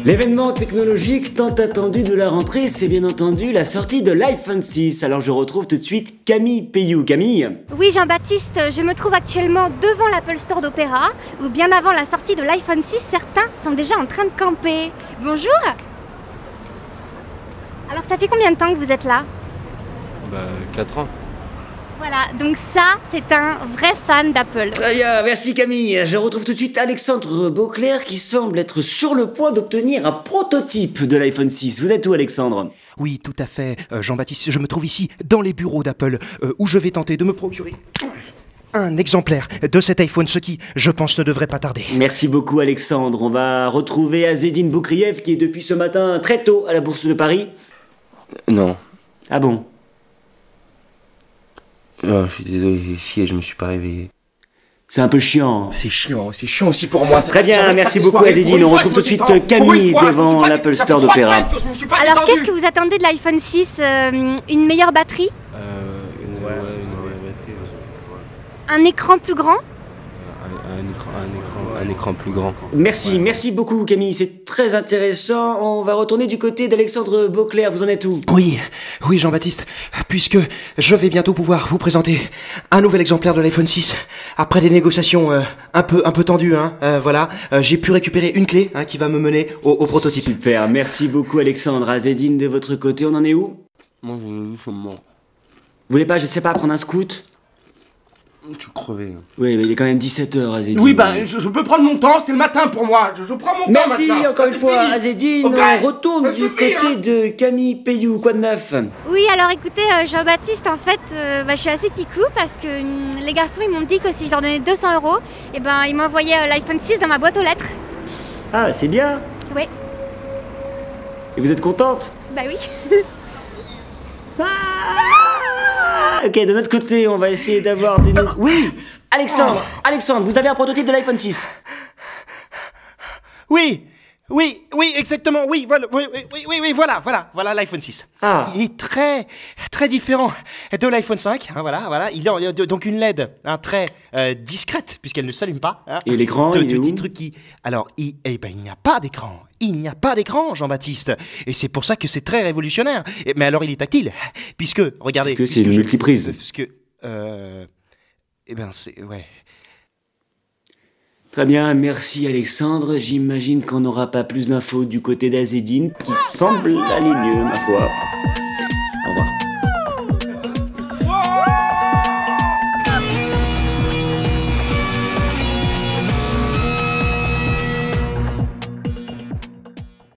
L'événement technologique tant attendu de la rentrée, c'est bien entendu la sortie de l'iPhone 6. Alors je retrouve tout de suite Camille Payou. Camille? Oui Jean-Baptiste, je me trouve actuellement devant l'Apple Store d'Opéra, où bien avant la sortie de l'iPhone 6, certains sont déjà en train de camper. Bonjour! Alors ça fait combien de temps que vous êtes là? 4 ans. Voilà, donc ça, c'est un vrai fan d'Apple. Très bien, merci Camille. Je retrouve tout de suite Alexandre Beauclerc qui semble être sur le point d'obtenir un prototype de l'iPhone 6. Vous êtes où Alexandre? Oui, tout à fait, Jean-Baptiste, je me trouve ici, dans les bureaux d'Apple, où je vais tenter de me procurer un exemplaire de cet iPhone, ce qui, je pense, ne devrait pas tarder. Merci beaucoup Alexandre. On va retrouver Azzedine Boukrieff qui est depuis ce matin très tôt à la Bourse de Paris. Non. Ah bon? Oh, je suis désolé, j'ai chié, je me suis pas réveillé. C'est un peu chiant. C'est chiant aussi pour moi. Très bien, merci beaucoup Azzedine. On retrouve tout de suite Camille devant l'Apple Store d'Opéra. Alors qu'est-ce que vous attendez de l'iPhone 6? Une meilleure batterie? Une batterie, ouais. Un écran plus grand? Un écran plus grand. Merci beaucoup Camille, c'est très intéressant. On va retourner du côté d'Alexandre Beauclerc, vous en êtes où? Oui, Jean-Baptiste, puisque je vais bientôt pouvoir vous présenter un nouvel exemplaire de l'iPhone 6. Après des négociations un peu tendues, voilà, j'ai pu récupérer une clé qui va me mener au prototype. Super, merci beaucoup Alexandre. Azzedine, de votre côté, on en est où? Moi, je suis mort. Vous voulez pas, je sais pas, prendre un scoot? Je suis crevé. Oui, mais il est quand même 17h, Azzedine. Oui, je peux prendre mon temps, c'est le matin pour moi. Je prends mon temps Merci maintenant. encore une fois, Azzedine. Ok. On retourne du côté de Camille Payou. Quoi de neuf? Oui, alors écoutez, Jean-Baptiste, en fait, je suis assez kikou parce que les garçons, ils m'ont dit que si je leur donnais 200 €, et ben, ils m'envoyaient l'iPhone 6 dans ma boîte aux lettres. Ah, c'est bien. Oui, Et vous êtes contente? bah oui. Ok, de notre côté, on va essayer d'avoir des... Oui, Alexandre, vous avez un prototype de l'iPhone 6. Oui, exactement, oui, voilà l'iPhone 6. Ah. Il est très différent de l'iPhone 5, voilà, il a donc une LED, très discrète, puisqu'elle ne s'allume pas. Et l'écran, il est où? Petit truc qui... Alors, il n'y a pas d'écran. Il n'y a pas d'écran, Jean-Baptiste. Et c'est pour ça que c'est très révolutionnaire. Mais alors, il est tactile, puisque, regardez... Parce que c'est une multiprise. c'est... Ouais... Très bien, merci Alexandre. J'imagine qu'on n'aura pas plus d'infos du côté d'Azzedine, qui semble aller mieux, ma foi.